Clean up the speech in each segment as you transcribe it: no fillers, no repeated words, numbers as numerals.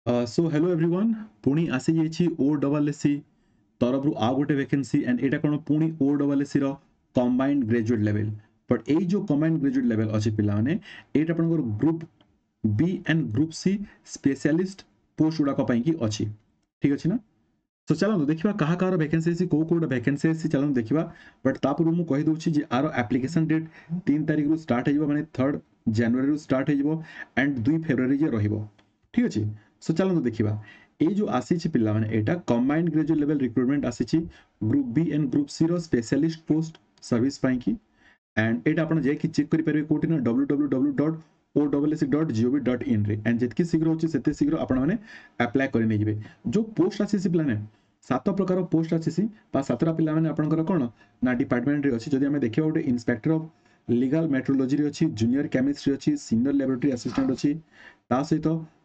So hello everyone पुणी आसी जाइए ओ डबल एस सी तरफ आ गोटे वैकेंसी एंड एटा कौन पुणी O double S C combined graduate level but यही जो कंबाइंड ग्रेजुएट लेवल अच्छे पिलाने एटा आपनकर group B and group C specialist post गुड़ाक अच्छी ठीक अच्छे ना। तो चलो देखा क्या कह वैकेंसी कौ कौटा वैकेंसी चलो देखा बट तापूर्व मुझे कहीदे आर एप्लिकेशन डेट 3 तारिख स्टार्ट हो मैंने 3 जनवरी स्टार्ट हो एंड 2 फेब्रुआरी रही ठीक अच्छे। सो चलो देखा ये जो आसी पिला माने एटा कंबाइंड ग्रेजुएट लेवल रिक्रुटमेंट आसी group B and group C रो स्पेशलिस्ट पोस्ट सर्विस की एंड एटा आपण जाई चेक करि परिबे कोठी ना www.ossc.gov.in रे एंड जितकी शीघ्र होची सेते शीघ्र आपण माने अप्लाई करि नै जिवे जो पोस्ट आसी पिला ने 7 प्रकार पोस्ट आसी बा 7टा पिला माने आपनकर कोन ना डिपार्टमेंट रे अछि जदि हमें देखिबा ओटे इंस्पेक्टर ऑफ लीगल मेट्रोलॉजी रे अछि जूनियर केमिस्ट्री अछि सीनियर लैबोरेटरी असिस्टेंट अछि ता सहित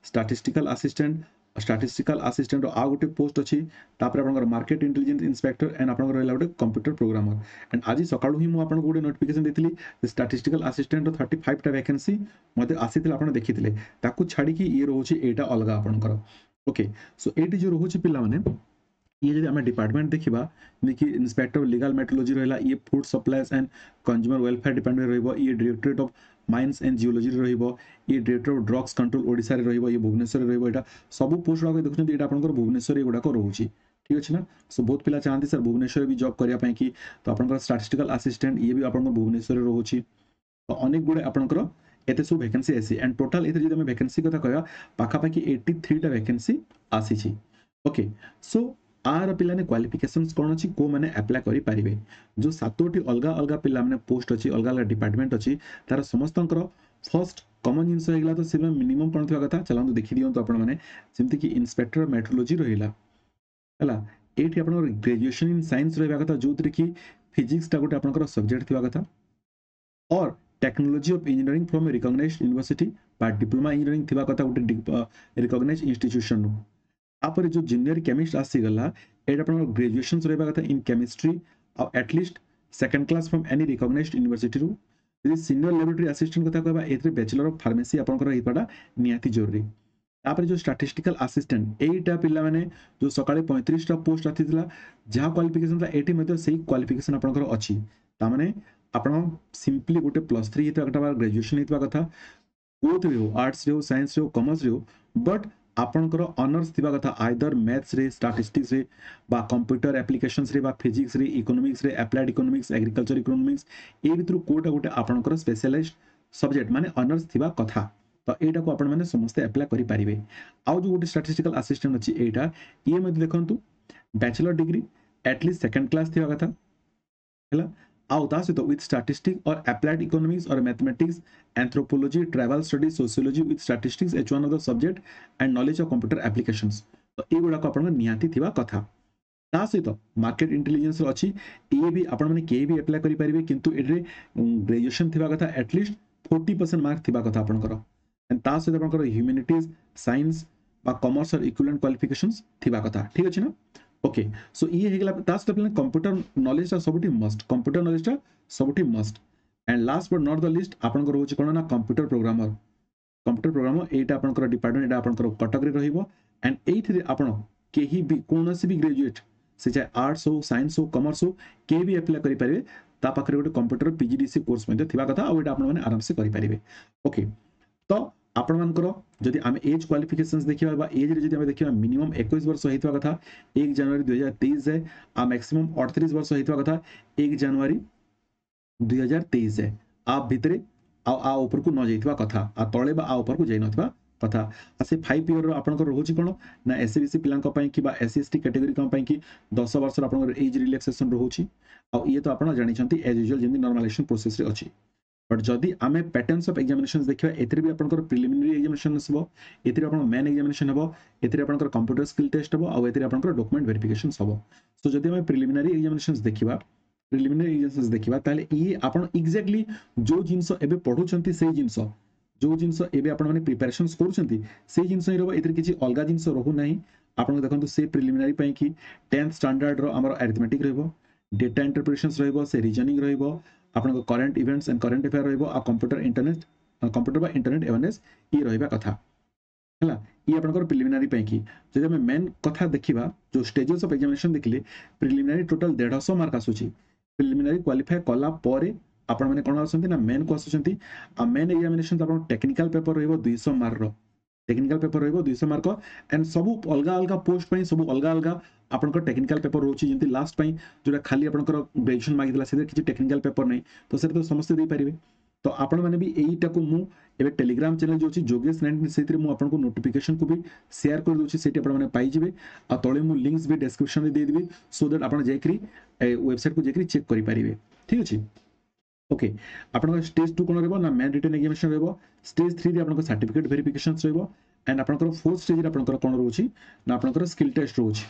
स्टैटिस्टिकल असिस्टेंट आ गोटे पोस्ट अच्छी मार्केट इंटेलिजेंस इंस्पेक्टर एंड आपन रहा गोटे कंप्यूटर प्रोग्रामर एंड आज सकाळू ही मुझे गोटे नोटिफिकेशन देती स्टैटिस्टिकल असिस्टेंट 35टा वैकेंसी मत आसी देखी छाड़ी ये रोचे यहाँ अलग आपंकर ओके। सो ये जो रोचे पिला माने ये जब आम डिपार्टमेंट देखा देखिए इंस्पेक्टर लीगल मेट्रोलॉजी रहा ये food supplies and consumer welfare department ये directorate of mines and geology ये director of drugs control Odisha रे ये भुवनेश्वर रे सब पोस्ट गुड़ा देखते ये आपंकर भुवनेश्वर ये गुड़ाक रोचे ठीक अच्छे ना। सो बहुत पिला चाहती सर भुवनेश्वर भी जॉब करने की तो आप स्टैटिस्टिकल असिस्टेंट ये भी आप भुवनेश्वर रोचे तो अनेक गुड़े आपंकर एते सब वैकेंसी आसी एंड टोटाल ये जो वैकेंसी कथा कह पाखापाखि 83टा वैकेंसी आसी ओके। सो आर पिला ने क्वालिफिकेशंस कौन अच्छी को मैंने अप्लाई करि पारिबे जो 7टी अलग अलग पिला माने पोस्ट अच्छी अलग अलग डिपार्टमेंट अच्छी तार समस्तंकर फर्स्ट कॉमन जिनस होइगला तो सिर्फ मिनिमम कोन थिबा कथा चला देखि दियंतु आपण माने जेमति कि इंस्पेक्टर मेट्रोलॉजी रहिला हला एठी आपण ग्रेजुएशन इन साइंस रहबा कथा जोतरे कि फिजिक्स ता गोटे आपण सब्जेक्ट थिबा कथा or technology of engineering from a recognised university बा डिप्लोमा इंजीनियरिंग थिबा कथा गोटे रिकॉग्नाइज्ड इंस्टीट्यूशन तापर जो जूनियर केमिस्ट आसीगला एटा अपन ग्रेजुएशन रहबा कथा इन केमिस्ट्री और at least second class from any recognised university रू यदि सीनियर लैबोरेटरी असिस्टेंट कथा कहबा एथरे बैचलर ऑफ फार्मेसी आपनकर हिपाडा नियाती जरूरी। तापर जो स्टैटिस्टिकल असिस्टेंट एटा पिल्ला माने जो सकाळे 35टा पोस्ट आथितला जहा क्वालिफिकेशन था एटी मध्ये सही क्वालिफिकेशन आपनकर अछि ता माने आपण सिंपली गोटे +3 हितवा कथा ग्रेजुएशन हितवा कथा कोथ रे हो आर्ट्स रे हो साइंस रे हो कॉमर्स रे हो बट आपनकर ऑनर्स थिबा कथा आइदर मैथ्स रे स्टैटिस्टिक्स रे बा कंप्यूटर एप्लिकेशंस रे बा फिजिक्स रे इकोनॉमिक्स रे अप्लाइड इकोनॉमिक्स एग्रीकल्चर इकोनॉमिक्स ए भितर कोटा गोटे आपनकर स्पेशलाइज्ड सब्जेक्ट माने ऑनर्स थिबा कथा तो एटा को आपण माने समस्त अप्लाई करि पारिबे। आउ जो गोटे स्टैटिस्टिकल असिस्टेंट अछि एटा ये मध्ये देखंतु bachelor degree at least second class थिबा कथा हला आउ ता सहित विथ स्टैटिस्टिक्स और अप्लाइड इकोनॉमिक्स और mathematics anthropology travel study sociology with statistics each one of the subject and knowledge of computer applications तो ये गुड़ा आपण निहाती थिबा कथा ता सहित मार्केट इंटेलिजेंस अच्छी ये भी आपण माने के भी अप्लाई करि परिबे किंतु एरे ग्रेजुएशन थिबा कथा एटलीस्ट 40% मार्क थिबा कथा आपनकर एंड ता सहित आपनकर ह्यूमैनिटीज साइंस बा कॉमर्स और इक्विवेलेंट क्वालिफिकेशंस थिबा कथा ठीक अछि ना ओके। सो ये हेगला तास तो कंप्यूटर नॉलेज ता सबुठी मस्ट कंप्यूटर नॉलेज ता सबुठी must and last but not the least आपन को रोच कोन ना कंप्यूटर प्रोग्रामर एटा आपन को डिपार्टमेंट एटा आपन को कटक रे रहिबो एंड एथि आपन केही भी कोनोसी भी ग्रेजुएट से चाहे आर्ट्स हो साइंस हो कॉमर्स हो के भी अप्लाई करि परिबे ता पाखरे गोटे कंप्यूटर पीजीडीसी कोर्स मध्ये थिबा कथा आ एटा आपन माने आराम से करि परिबे ओके। तो आपण मानकर जदि आम एज क्वालिफिकेशंस देखिबा बा एज रे जदि हम देखिबा मिनिमम 21 वर्ष होइतबा कथा 1 जनवरी 2023 है आ मैक्सिमम 38 वर्ष होइतबा कथा 1 जनवरी 2023 है आप भितरे आ ऊपर को न जाइतबा कथा आ तळे बा आ ऊपर को जाई नथबा कथा आ से 5 ईयर रो आपन को रहउची कोन ना एससीबीसी पिलांक पई कि बा एससीएसटी कैटेगरी का पई कि 10 वर्ष रो आपन एज रिलैक्सेशन रहउची आ ये तो आपन जानि छंती एज यूजुअल जेंदी नॉर्मलाइजेशन प्रोसेस रे अछि बट जदि आमे पैटर्न्स ऑफ एग्जामिनेशंस देखिबा एथिरे भी आपनकर प्रिलिमिनरी एग्जामिनेशन हबो एथिरे आपन मेन एग्जामिनेशन हबो एथिरे आपनकर कंप्यूटर स्किल टेस्ट हबो आ एथिरे आपनकर डॉक्यूमेंट वेरिफिकेशन हबो। सो जदि आमे प्रिलिमिनरी एग्जामिनेशंस देखिबा ताले ई आपन एग्जैक्टली जो जिंस एबे पढुचंती सेही जिंस जो जिंस एबे आपन माने प्रिपरेशंस करूचंती सेही जिंस ही रहबो एथिरे किछि अलगा जिंस रहू नाही आपन देखंतु से प्रिलिमिनरी पई कि 10th स्टैंडर्ड रो हमर अरिथमेटिक रहबो डेटा इंटरप्रिटेशंस रहबो से रीजनिंग रहबो आपन current events and current affair रहबो आ कंप्यूटर बा इंटरनेट अवेयरनेस ई रहबा कथा हला ये आपनकर प्रिलिमिनारी पे कि जदि हम मेन कथा देखिबा जो स्टेजेस ऑफ एग्जामिनेशन देखिले प्रिलिमिनारी टोटल 150 मार्क आसुची प्रिलिमिनारी क्वालिफाई कला परे आपण माने कोन आसंती ना मेन को आसुचंती आ मेन एग्जामिनेशन तो आपण टेक्निकल पेपर रहइबो 200 मार्क रो टेक्निकल पेपर रहइबो 200 मार्क एंड सब अलगा अलगा पोस्ट पई सब अलगा अलगा आपनकर टेक्निकल पेपर रोची जेंति लास्ट पई जोटा खाली आपनकर ग्रेजुएशन मागितला से किछि टेक्निकल पेपर नै तो सेर तो समस्त दे परिबे तो आपण माने भी एईटा को मु एबे टेलीग्राम चैनल जो अछि जोगेश 19 सेतिर मु आपन को नोटिफिकेशन को भी शेयर कर दोछि सेठी आपण माने पाई जिवे आ तळे मु लिंक्स भी डिस्क्रिप्शन रे दे देबी सो दैट आपण जेकरी वेबसाइट को जेकरी चेक करि परिबे ठीक अछि ओके आपण स्टेज 2 कोन रहबो ना मेन रिटन एग्जामिनेशन रहबो स्टेज 3 रे आपण को सर्टिफिकेट वेरिफिकेशन रहबो एंड आपण को फोर्थ स्टेज रे आपण को कोन रहउछि ना आपण को स्किल टेस्ट रहउछि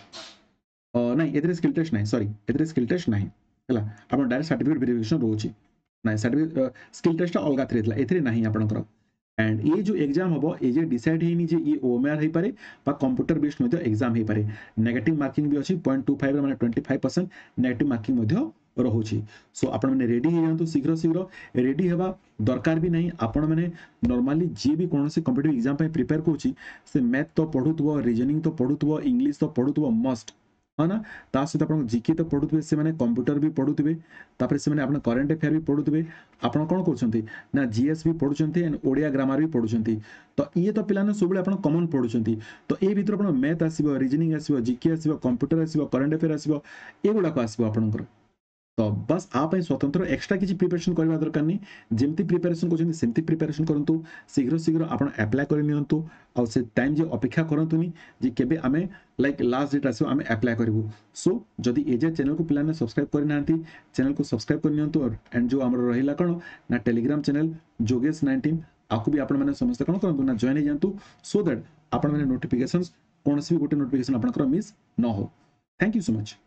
नहीं एतरे स्किल टेस्ट नहीं सॉरी एतरे स्किल टेस्ट नहीं हला आपण डायरेक्ट सर्टिफिकेट वेरिफिकेशन रहउछि नहीं सर्टिफिकेट स्किल टेस्ट अलगा थ्रे एथरे नहीं आपनकर एंड ये जो एग्जाम हबो ए जे डिसाइड हेनी जे ये ओएमआर हे पारे बा कंप्यूटर बेस्ड मध्ये एग्जाम हे पारे नेगेटिव मार्किंग भी अछि 0.25 माने 25% नेगेटिव मार्किंग मध्ये रहुछि सो आपण माने रेडी हे जानतु शीघ्र शीघ्र रेडी हेबा दरकार भी नहीं आपण माने नॉर्मली जे भी कोनोसी कॉम्पिटिटिव एग्जाम पे प्रिपेयर कोछि से मैथ तो पढुतबो रीजनिंग तो पढुतबो इंग्लिश तो पढुतबो मस्ट है ना ता सहित आप जीके तो पढ़ुवे से मैंने कंप्यूटर भी पढ़ुवे तापर से मैंने अपना करंट अफेयर भी पढ़ुवे आप कौन कर ना जीएस भी पढ़ुंट एंड ओडिया ग्रामर भी पढ़ुंट तो ये तो पिलाने सब आप कमन पढ़ुंट तो ये भर आप मैथ आसो रीजनिंग आसो जीके आसो कंप्यूटर आसो करंट अफेयर आसो एगुड़ाक आसो आपंकर तो बस आप स्वतंत्र एक्स्ट्रा किसी प्रिपरेशन करने दरकार नहीं जमती प्रिपरेशन करते प्रिपरेशन करूँ शीघ्र शीघ्र आप एप्लाय कर नियंतु और से टाइम जे अपेक्षा करतुनी जे केबे आमे लाइक लास्ट डेट आसो आमे एप्लाय करिवु सो जदि एजे चैनल को पिलाने सब्सक्राइब कर नांती चैनल को सब्सक्राइब कर नियंतु एंड जो हमर रहिला कोन ना टेलीग्राम चैनल जोगेश 19 आकु भी आपण माने समस्त कोन करंतु ना जॉइन हे जानतु सो दैट आपण माने नोटिफिकेशंस कोनसी भी गोटे नोटिफिकेशन आपनकर मिस न हो थैंक यू सो मच।